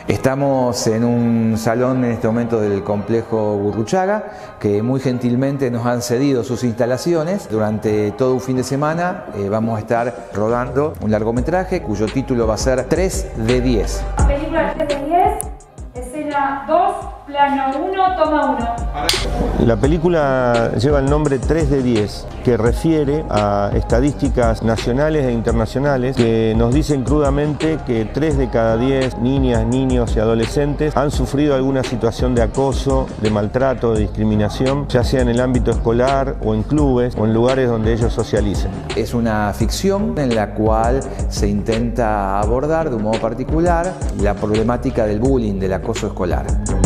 Estamos en un salón en este momento del complejo Gurruchaga, que muy gentilmente nos han cedido sus instalaciones. Durante todo un fin de semana vamos a estar rodando un largometraje cuyo título va a ser 3 de 10. Película 3 de 10, escena 2, plano 1, toma 1. La película lleva el nombre 3 de 10, que refiere a estadísticas nacionales e internacionales que nos dicen crudamente que 3 de cada 10 niñas, niños y adolescentes han sufrido alguna situación de acoso, de maltrato, de discriminación, ya sea en el ámbito escolar o en clubes o en lugares donde ellos socialicen. Es una ficción en la cual se intenta abordar de un modo particular la problemática del bullying, del acoso escolar.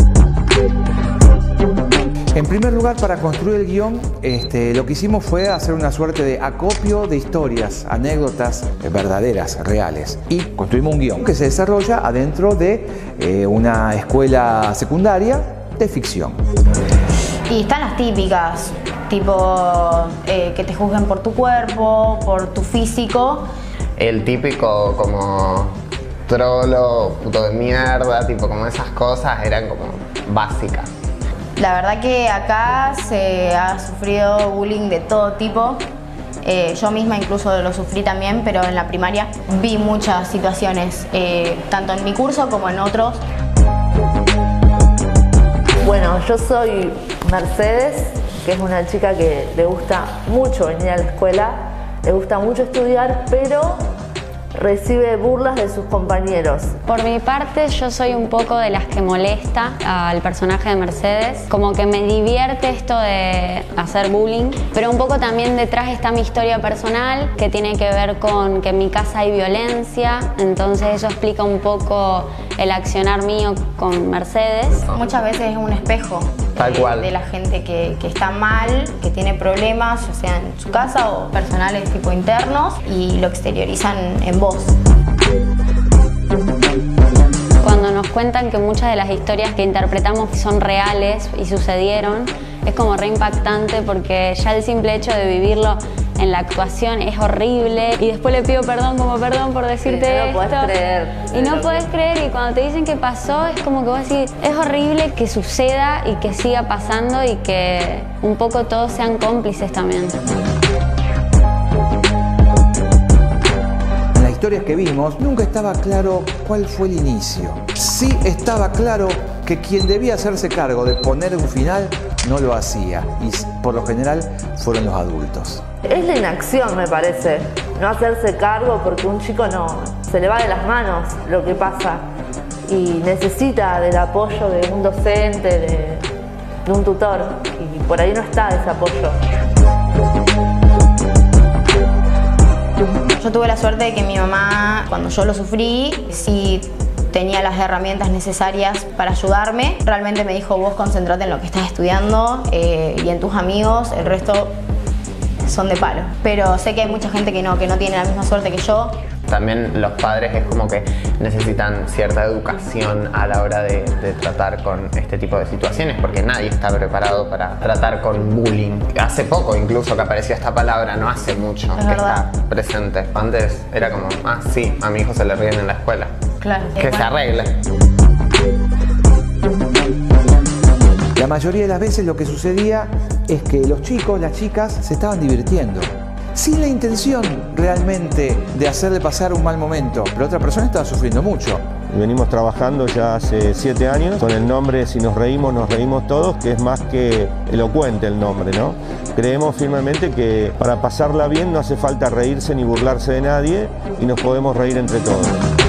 En primer lugar, para construir el guión, lo que hicimos fue hacer una suerte de acopio de historias, anécdotas verdaderas, reales. Y construimos un guión que se desarrolla adentro de una escuela secundaria de ficción. Y están las típicas, tipo que te juzguen por tu cuerpo, por tu físico. El típico como trolo, puto de mierda, tipo como esas cosas eran como básicas. La verdad que acá se ha sufrido bullying de todo tipo. Yo misma incluso lo sufrí también, pero en la primaria vi muchas situaciones, tanto en mi curso como en otros. Bueno, yo soy Mercedes, que es una chica que le gusta mucho venir a la escuela, le gusta mucho estudiar, pero recibe burlas de sus compañeros. Por mi parte, yo soy un poco de las que molesta al personaje de Mercedes. Como que me divierte esto de hacer bullying, pero un poco también detrás está mi historia personal, que tiene que ver con que en mi casa hay violencia, entonces eso explica un poco el accionar mío con Mercedes. Muchas veces es un espejo de la gente que está mal, que tiene problemas, ya sea en su casa o personales tipo internos, y lo exteriorizan en vos. Cuando nos cuentan que muchas de las historias que interpretamos son reales y sucedieron, es como re impactante porque ya el simple hecho de vivirlo en la actuación es horrible y después le pido perdón como perdón por decirte no lo esto. Podés creer. Y no podés creer, y cuando te dicen que pasó es como que vos decís, es horrible que suceda y que siga pasando y que un poco todos sean cómplices también. En las historias que vimos nunca estaba claro cuál fue el inicio. Sí estaba claro que quien debía hacerse cargo de poner un final no lo hacía, y por lo general fueron los adultos. Es la inacción, me parece, no hacerse cargo, porque un chico no se le va de las manos lo que pasa y necesita del apoyo de un docente, de un tutor, y por ahí no está ese apoyo. Yo tuve la suerte de que mi mamá, cuando yo lo sufrí, sí tenía las herramientas necesarias para ayudarme. Realmente me dijo, vos concentrate en lo que estás estudiando y en tus amigos, el resto son de palo. Pero sé que hay mucha gente que no tiene la misma suerte que yo. También los padres es como que necesitan cierta educación a la hora de tratar con este tipo de situaciones, porque nadie está preparado para tratar con bullying. Hace poco incluso que apareció esta palabra, no hace mucho que está presente. Antes era como, ah sí, a mi hijo se le ríen en la escuela. Claro. Que se arregle. La mayoría de las veces lo que sucedía es que los chicos, las chicas, se estaban divirtiendo, sin la intención realmente de hacerle pasar un mal momento, pero otra persona estaba sufriendo mucho. Venimos trabajando ya hace 7 años con el nombre Si nos reímos todos, que es más que elocuente el nombre, ¿no? Creemos firmemente que para pasarla bien no hace falta reírse ni burlarse de nadie y nos podemos reír entre todos.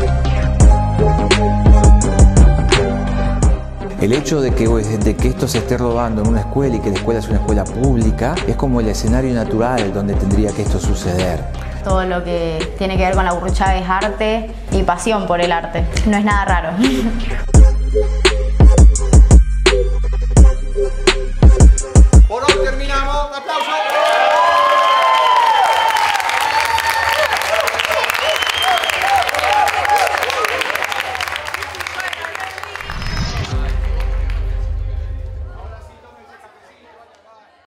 El hecho de que esto se esté rodando en una escuela y que la escuela es una escuela pública es como el escenario natural donde tendría que esto suceder. Todo lo que tiene que ver con la Gurruchaga es arte y pasión por el arte. No es nada raro.